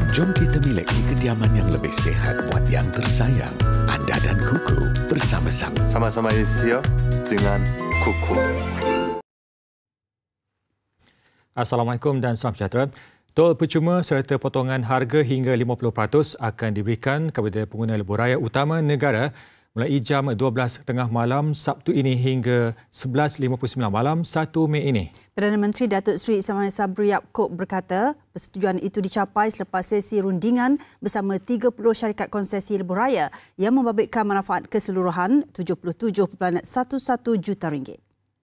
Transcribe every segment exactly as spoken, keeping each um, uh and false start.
Jom kita miliki kediaman yang lebih sihat buat yang tersayang. Anda dan Kuku bersama-sama. Sama-sama Asia dengan Kuku. Assalamualaikum dan salam sejahtera. Tol percuma serta potongan harga hingga lima puluh peratus akan diberikan kepada pengguna lebuh raya utama negara mulai jam dua belas tiga puluh malam Sabtu ini hingga sebelas lima puluh sembilan malam satu Mei ini. Perdana Menteri Datuk Seri Ismail Sabri Yaakob berkata persetujuan itu dicapai selepas sesi rundingan bersama tiga puluh syarikat konsesi lebuh raya yang membabitkan manfaat keseluruhan tujuh puluh tujuh perpuluhan satu juta ringgit.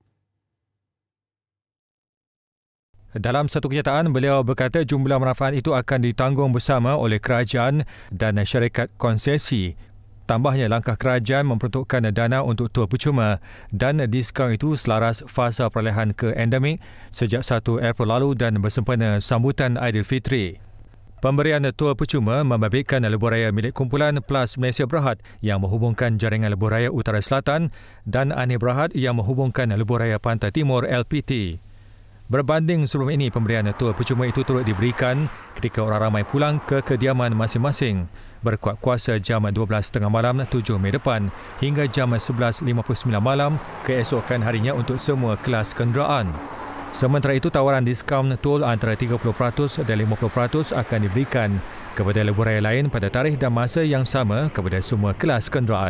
Dalam satu kenyataan, beliau berkata jumlah manfaat itu akan ditanggung bersama oleh kerajaan dan syarikat konsesi. Tambahnya, langkah kerajaan memperuntukkan dana untuk tur percuma dan diskaun itu selaras fasa perolehan ke endemik sejak satu April lalu dan bersempena sambutan Aidilfitri. Pemberian tur percuma membabitkan lebuh raya milik kumpulan Plus Malaysia Berhad yang menghubungkan jaringan lebuh raya Utara Selatan dan Anir Berhad yang menghubungkan lebuh raya Pantai Timur L P T. Berbanding sebelum ini, pemberian tur percuma itu turut diberikan ketika orang ramai pulang ke kediaman masing-masing berkuat kuasa jam dua belas tiga puluh malam tujuh Mei depan hingga jam sebelas lima puluh sembilan malam keesokan harinya untuk semua kelas kenderaan. Sementara itu, tawaran diskaun tol antara tiga puluh peratus dan lima puluh peratus akan diberikan kepada lebuh raya lain pada tarikh dan masa yang sama kepada semua kelas kenderaan.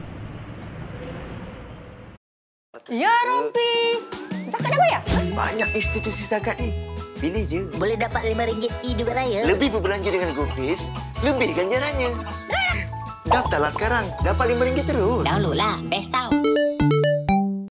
Ya Rabbi! Zakat dah bayar? Banyak institusi zakat ni. Pilih je. Boleh dapat lima ringgit e-duit raya. Lebih berbelanja dengan GoFace, lebih ganjarannya. Daftarlah sekarang. Dapat lima ringgit terus. Download lah. Best tau.